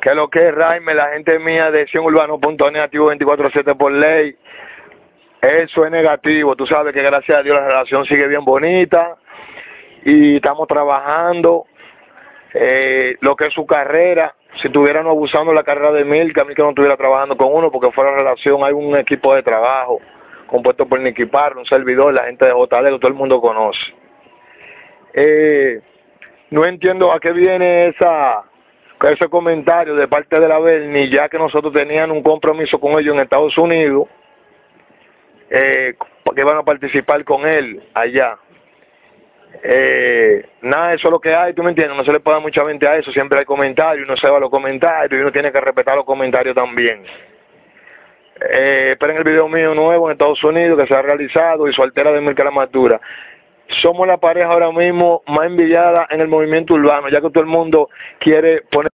Que lo que es Raime, la gente mía de sionurbano.net, activo 24/7 por ley. Eso es negativo, tú sabes que gracias a Dios la relación sigue bien bonita y estamos trabajando lo que es su carrera. Si estuviéramos abusando la carrera de Milka, Milka no estuviera trabajando con uno porque fuera relación, hay un equipo de trabajo compuesto por Nicky Parra, un servidor, la gente de JD que todo el mundo conoce. No entiendo a qué viene ese comentario de parte de la Berni, ya que nosotros teníamos un compromiso con ellos en Estados Unidos, que van a participar con él allá. Nada, eso es lo que hay, tú me entiendes, no se le puede dar mucha mente a eso, siempre hay comentarios, uno se va a los comentarios y uno tiene que respetar los comentarios también. Esperen el video mío nuevo en Estados Unidos que se ha realizado y su altera de Milka La Madura. Somos la pareja ahora mismo más envidiada en el movimiento urbano, ya que todo el mundo quiere poner